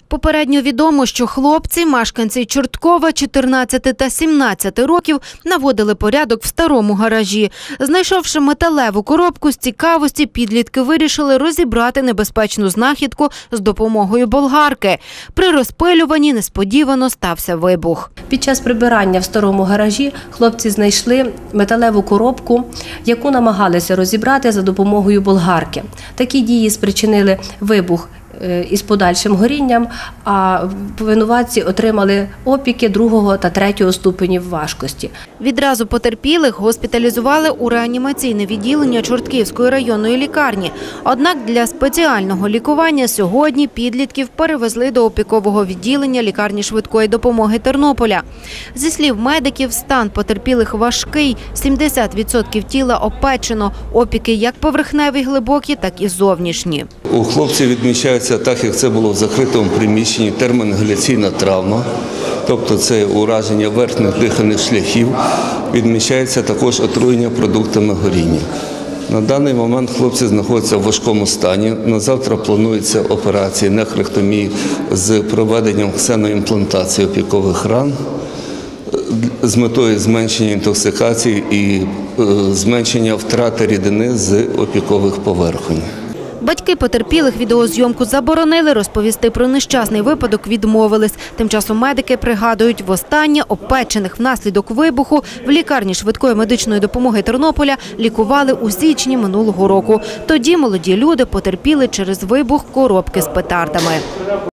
Попередньо відомо, що хлопці, мешканці Чорткова 14 та 17 років, наводили порядок в старому гаражі. Знайшовши металеву коробку з цікавості, підлітки вирішили розібрати небезпечну знахідку з допомогою болгарки. При розпилюванні несподівано стався вибух. Під час прибирання в старому гаражі хлопці знайшли металеву коробку, яку намагалися розібрати за допомогою болгарки. Такі дії спричинили вибух із подальшим горінням, а винуватці отримали опіки 2 та 3 ступенів важкості. Відразу потерпілих госпіталізували у реанімаційне відділення Чортківської районної лікарні. Однак для спеціального лікування сьогодні підлітків перевезли до опікового відділення лікарні швидкої допомоги Тернополя. Зі слів медиків, стан потерпілих важкий, 70% тіла опечено, опіки як поверхневі глибокі, так і зовнішні. У хлопців відмічається, так як це було в закритому приміщенні, термоінгаляційна травма, тобто це ураження верхніх дихальних шляхів, відмічається також отруєння продуктами горіння. На даний момент хлопці знаходяться в важкому стані. На завтра планується операція нефректомії з проведенням ксеноімплантації опікових ран з метою зменшення інтоксикації і зменшення втрати рідини з опікових поверхонь. Батьки потерпілих відеозйомку заборонили, розповісти про нещасний випадок відмовились. Тим часом медики пригадують, востаннє опечених внаслідок вибуху в лікарні швидкої медичної допомоги Тернополя лікували у січні минулого року. Тоді молоді люди потерпіли через вибух коробки з петардами.